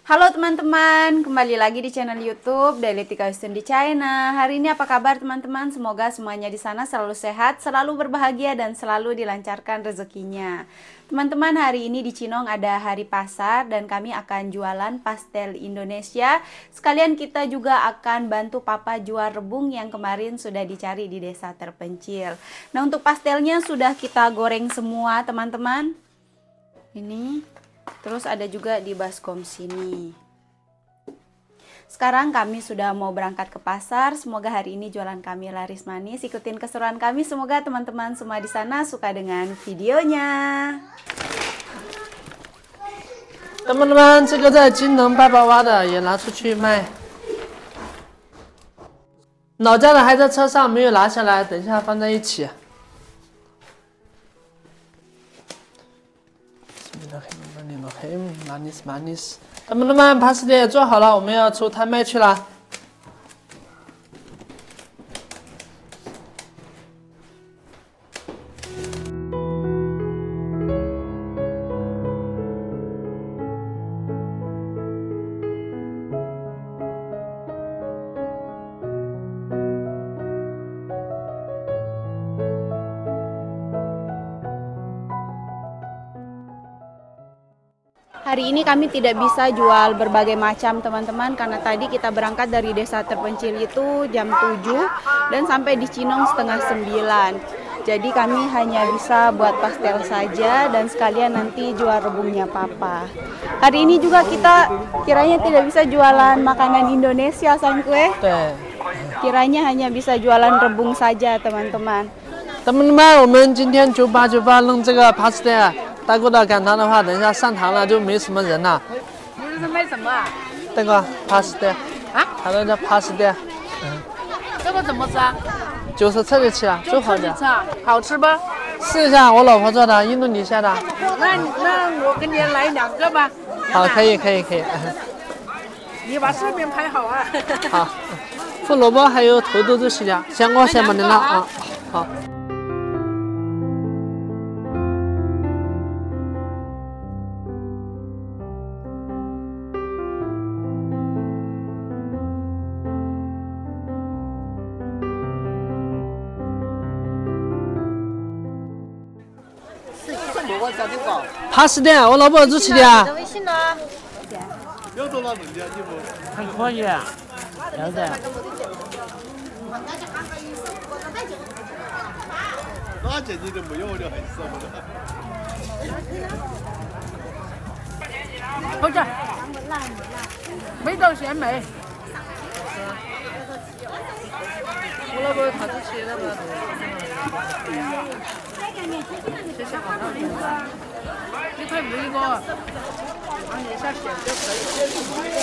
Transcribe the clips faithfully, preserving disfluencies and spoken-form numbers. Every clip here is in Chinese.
Halo teman-teman, kembali lagi di channel YouTube Dailytika Houston di China. Hari ini apa kabar teman-teman? Semoga semuanya di sana selalu sehat, selalu berbahagia dan selalu dilancarkan rezekinya. Teman-teman, hari ini di Cinong ada hari pasar dan kami akan jualan pastel Indonesia. Sekalian kita juga akan bantu Papa jual rebung yang kemarin sudah dicari di desa terpencil. Nah, untuk pastelnya sudah kita goreng semua teman-teman. Ini. Terus ada juga di baskom sini. Sekarang kami sudah mau berangkat ke pasar. Semoga hari ini jualan kami laris manis. Ikutin keseruan kami. Semoga teman-teman semua di sana suka dengan videonya. Teman-teman, 这个在京农八宝挖的也拿出去卖。老家的还在车上没有拿下来，等一下放在一起。 manis manis， teman-teman pasta也做好了，我们要出摊卖去了。 Hari ini kami tidak bisa jual berbagai macam teman-teman karena tadi kita berangkat dari desa terpencil itu jam tujuh dan sampai di Cinong setengah sembilan. Jadi kami hanya bisa buat pastel saja dan sekalian nanti jual rebungnya Papa. Hari ini juga kita kiranya tidak bisa jualan makanan Indonesia, Sang Kue. Kiranya hanya bisa jualan rebung saja teman-teman. Teman-teman, 我们今天九八九八弄这个 pastel。 大哥的赶堂的话，等一下上堂了就没什么人了。 你这是卖什么啊？ 这个 pastel 啊，它那叫 pastel。嗯， 这个怎么吃啊？ 就是吃得起啊，最好的。 吃啊，好吃不？ 试一下，我老婆做的，印度尼西亚的。 那那我给你来两个吧。 好，可以可以可以。 你把视频拍好啊。 好，胡萝卜还有土豆这些的，先我先没得了啊。好。 pastel 我老婆做起的啊。 微信呢？ 要多少人家你不？ 还可以，要得。 那简直就没有我就很舍不得。 好吃，味道鲜美。 我老婆她做起的嘛。 一块五一个，往底下选就可以。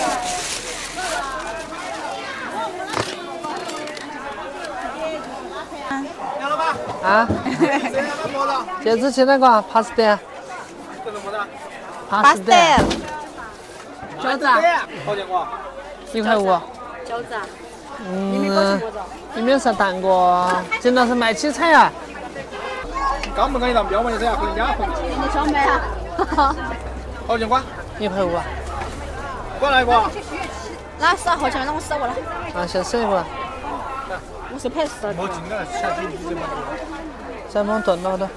杨老板啊？这之前那个 pastel。 这是什么的 pastel。 饺子啊？ 好钱瓜？ 一块五。 饺子啊？ 嗯，里面是蛋糕，真的是卖起菜啊！ 刚不刚一道标嘛，就是要回家回。 你小妹啊？ 好钱瓜？ 一块五啊。 过来一个。 那是好钱，让我扫过来。 啊，先试一个。 我是拍十。 没进来，下去你怎么？ 再帮炖了的。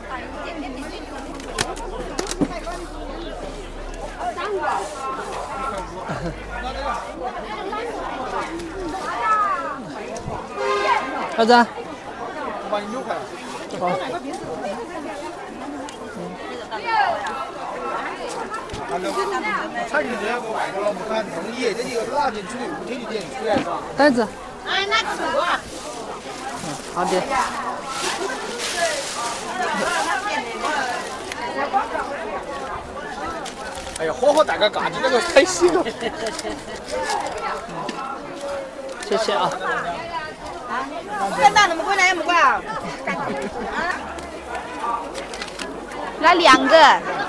儿子。 我把你六块。 好。 菜就这样个外头了，没看弄野的，你要拉进去，五天就点出来是吧？ 袋子。 哎，那个什么？ 嗯，好的。 哎呀，火火带个嘎子，那个太细了。 谢谢啊。 这大怎么过来也没过啊？ 来两个。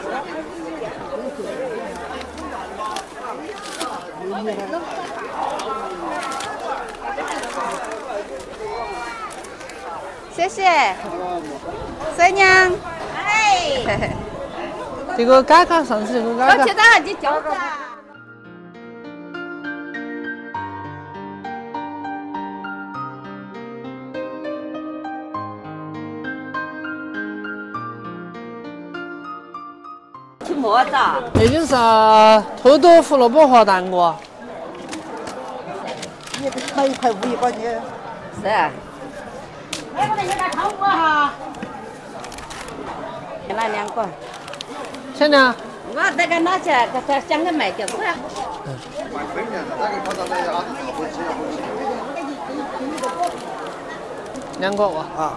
谢谢。三娘。哎。 这个嘎嘎上次这个嘎嘎。 我去找下去教他。 吃么子？ 那就是土豆、胡萝卜和蛋糕。 你买一块五一包你。是啊。哎，我那个炒锅哈。那两个。 现在。 我那个拿起来，他他想着卖掉不呀？ 两个哇。 啊。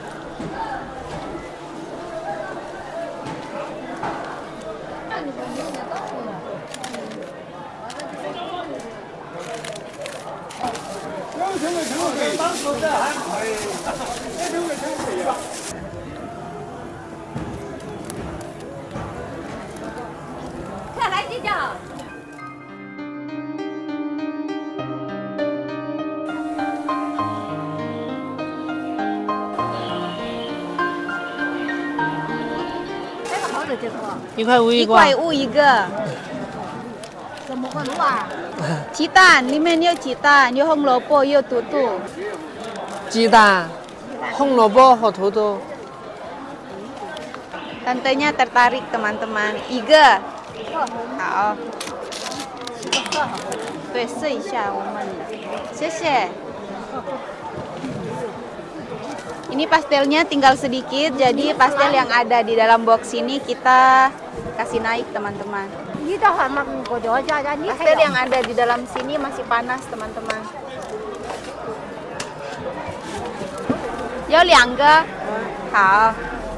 看来这叫。 一块五一个。 一块五一个。 怎么个弄啊？ 鸡蛋里面有鸡蛋，有红萝卜，有土豆。 鸡蛋、红萝卜和土豆。 Tantenya tertarik teman-teman. Iga. 好。对，试一下我们的。谢谢。Ini pastelnya tinggal sedikit, jadi pastel yang ada di dalam box ini kita kasih naik teman-teman. Pastel yang ada di dalam sini masih panas teman-teman. Yo, 两个。好。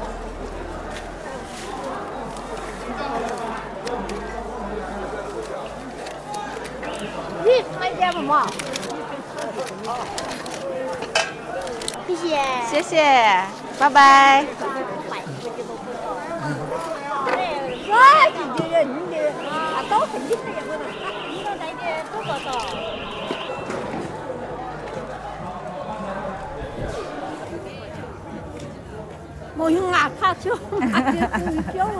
你买点么？谢谢。 谢谢，拜拜。 哇，这人的啊，都很厉害呀！我说，你那来的多少少？我用啊，他就啊，就就。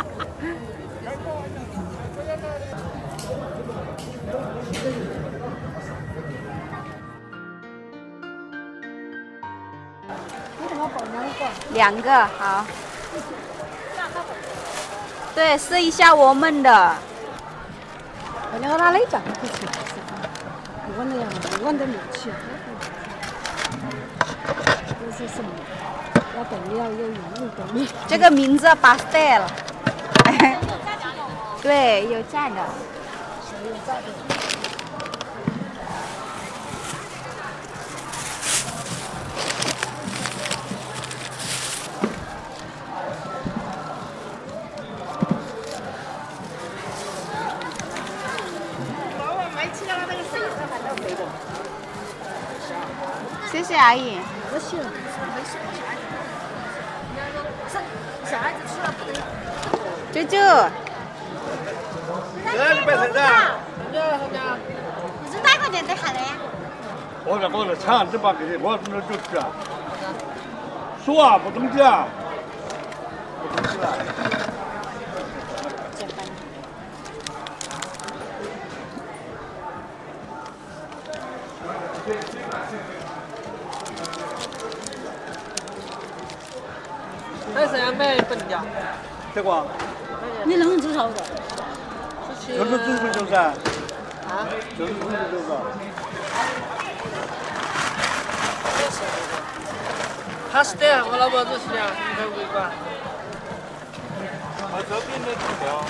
两个好。对，试一下我们的。 我那个拿来讲不吃，我那样我都没吃。这是什么？要等要有有等。 这个名字 pastel。对，有炸的。 有炸的。 谢谢阿姨。 我喜欢，小孩子吃了不得。 舅舅。 来，你别生气。 你是哪个年代下的呀？ 我这我这厂这把给你，我那就是啊，说啊不懂讲，不懂讲。 那是要买本家。 这个。 你能多少个？ 就是准备就是啊。啊？就是准备就是。 他是的，我老婆子是的，一块五一个。 我这边的不了。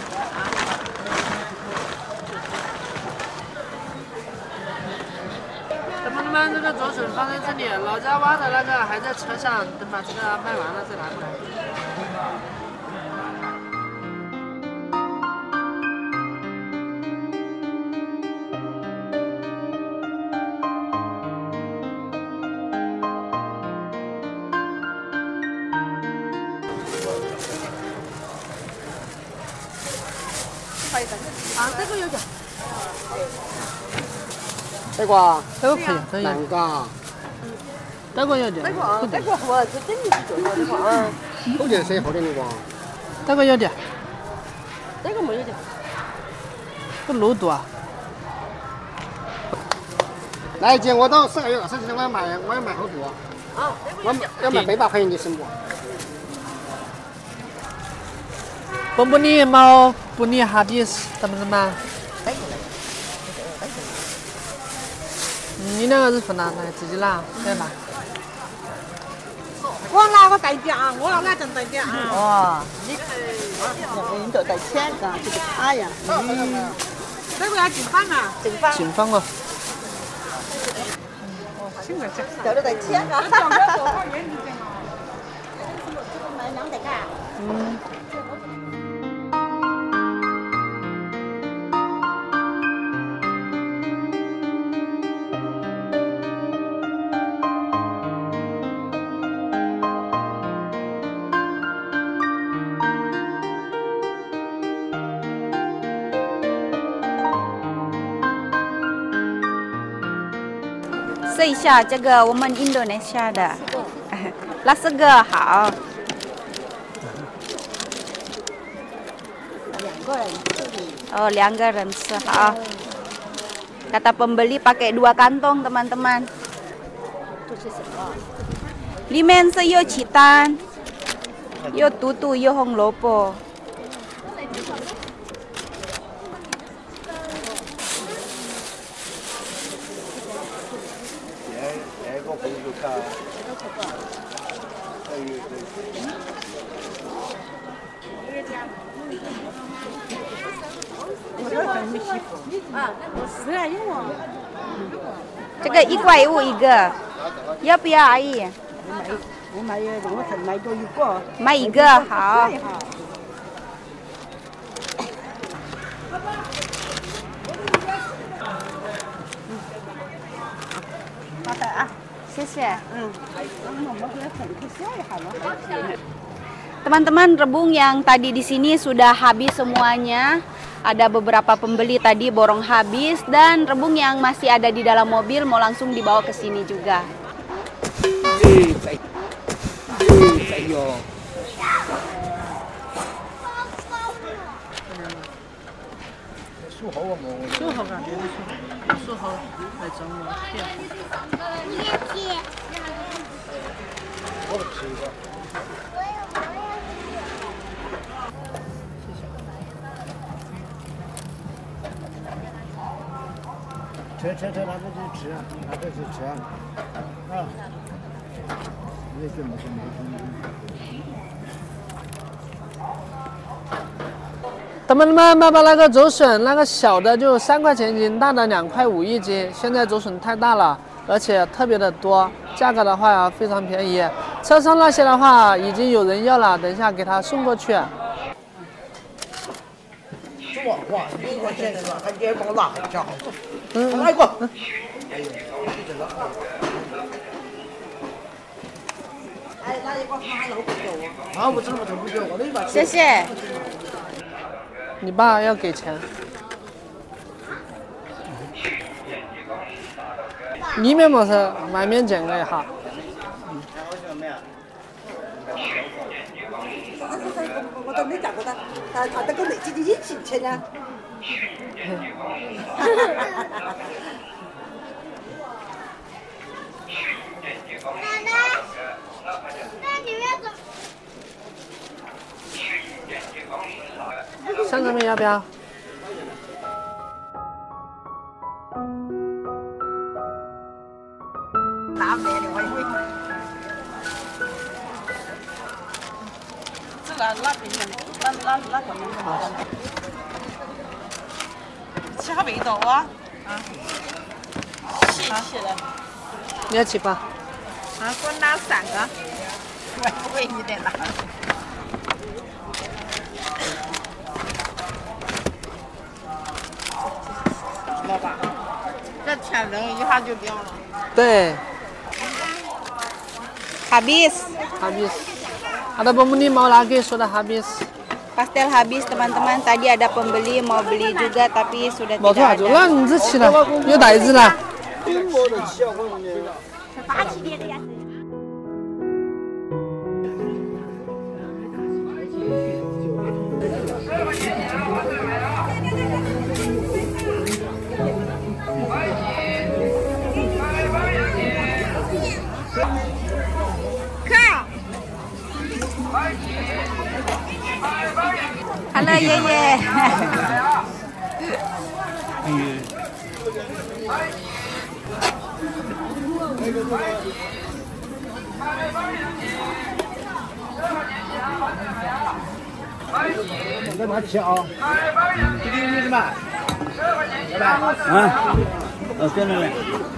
等把你们这个做顺放在这里，老家挖的那个还在车上，等把这个卖完了再拿过来。 啊，这个有点。 这个啊， 这个可以，这个两个。 这个有点。 这个啊，这个我是真的是做过的话。 后天谁后天那个？ 这个有点。 这个没有点。 这露肚啊。 来姐，我到四个月二十几天，我要卖，我要卖好多。 啊， 我要卖百把块钱，你信不？ Pembeli mau beli habis, teman-teman.你那个是粉的，来自己拉，对吧？ 我拿个代表，我拿真代表啊。 哦，你你都带钱噶，这个卡呀。嗯。 这个要进饭啊？ 正方。 正方哦。 都都带钱噶。 买两袋卡。 嗯。 试一下这个我们印度尼西亚的，那是个好。Oh, 两个人吃好。Kata pembeli pakai dua kantong teman-teman. Limen sayur citan, yo tutu yo hongloopo. Cái cái ít quay u ít个，要不要阿姨？ 我买我才买多一个。 买一个好。 好的啊， 谢谢。 嗯，我们给粉去削一下了。 Teman-teman, rebung yang tadi di sini sudah habis semuanya. Ada beberapa pembeli tadi borong habis dan rebung yang masih ada di dalam mobil mau langsung dibawa ke sini juga. Chờ chờ chờ,拿过去吃，拿过去吃啊！啊，没事没事没事。 teman-teman， 爸爸那个竹笋，那个小的就三块钱一斤，大的两块五一斤。现在竹笋太大了，而且特别的多，价格的话呀非常便宜。车上那些的话已经有人要了，等一下给他送过去。 哇哇，一块钱是吧？还别帮我拿一下。嗯，来一个。哎，拿一个花肉不够啊？啊，我怎么都不够？我的一把。 谢谢。 你爸要给钱，里面没事，外面见个一下。 我都没见过他，他他那个内地的引进去呢。 奶奶，那你们怎么？ 香肠面要不要？ 拿面的我以为。这个哪边的？哪哪哪个面的？吃下味道啊！啊，谢谢了。 你要吃吧？ 啊，给我拿三个。我不会你得拿。 老板，这钱扔一下就掉了。 对 Habis. habis. Ada pembeli mau lagi sudah habis. Pastel habis teman-teman. Tadi ada pembeli mau beli juga tapi sudah 冇错， tidak 就 ada. 那你这吃了，有袋子了。 八七年的呀。 Habis Halo Yeye. 你干嘛吃啊？这个是什么？老板啊，呃，跟着来。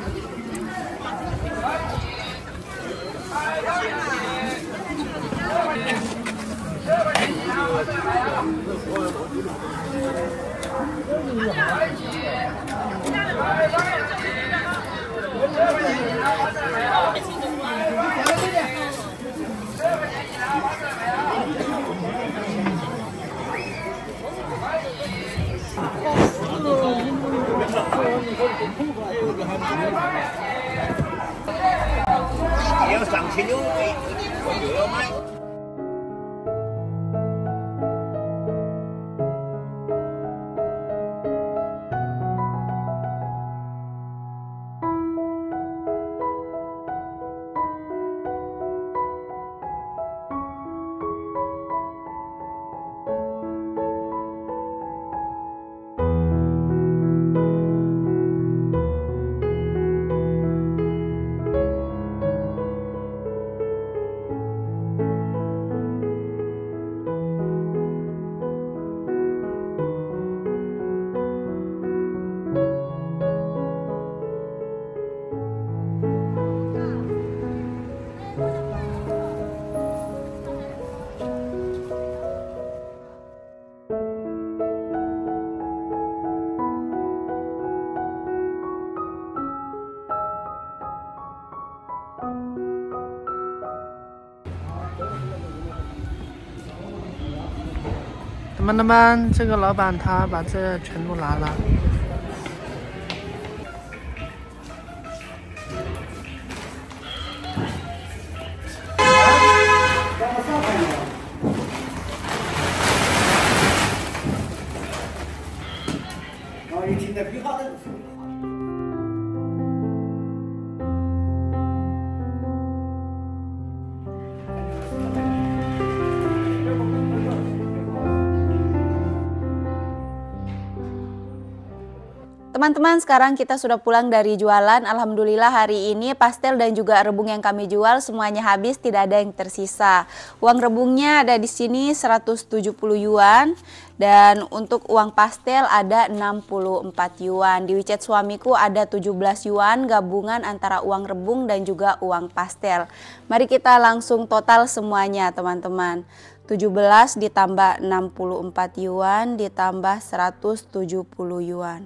要上去溜，我就要买。 teman-teman，这个老板他把这全部拿了。 然后一听到批发的。 Teman-teman, sekarang kita sudah pulang dari jualan. Alhamdulillah hari ini pastel dan juga rebung yang kami jual semuanya habis, tidak ada yang tersisa. Uang rebungnya ada di sini seratus tujuh puluh yuan dan untuk uang pastel ada enam puluh empat yuan. Di WeChat suamiku ada tujuh belas yuan gabungan antara uang rebung dan juga uang pastel. Mari kita langsung total semuanya, teman-teman. tujuh belas ditambah enam puluh empat yuan ditambah seratus tujuh puluh yuan.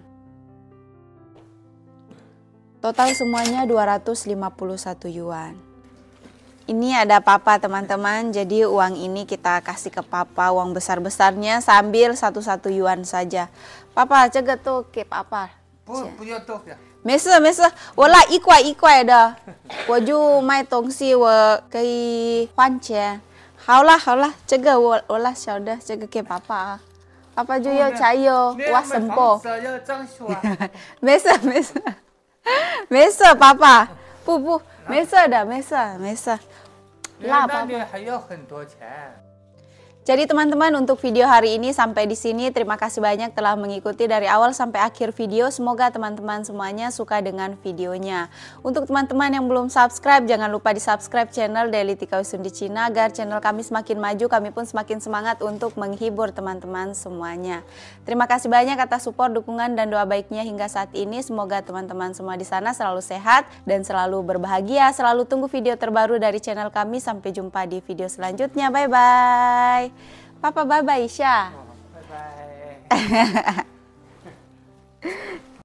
Total semuanya dua ratus lima puluh satu yuan. Ini ada papa, teman-teman. Jadi uang ini kita kasih ke papa, uang besar-besarnya sambil satu-satu yuan saja. Papa, jaga tuh ke papa. 不，不要多的。 没事没事，我拿一块一块的，我就卖东西，我可以换钱。好了好了，这个我我拿小的，这个给爸爸啊。爸爸就要加油，挖什么？ 要装修啊。 没事没事。 没事，爸爸，不不，没事的，没事，没事。 那那里还要很多钱。 Jadi teman-teman, untuk video hari ini sampai di sini. Terima kasih banyak telah mengikuti dari awal sampai akhir video. Semoga teman-teman semuanya suka dengan videonya. Untuk teman-teman yang belum subscribe, jangan lupa di subscribe channel Daily Tika Usum di Cina agar channel kami semakin maju, kami pun semakin semangat untuk menghibur teman-teman semuanya. Terima kasih banyak atas support, dukungan, dan doa baiknya hingga saat ini. Semoga teman-teman semua di sana selalu sehat dan selalu berbahagia. Selalu tunggu video terbaru dari channel kami. Sampai jumpa di video selanjutnya. Bye-bye. Papa bye-bye, Isha. Bye-bye.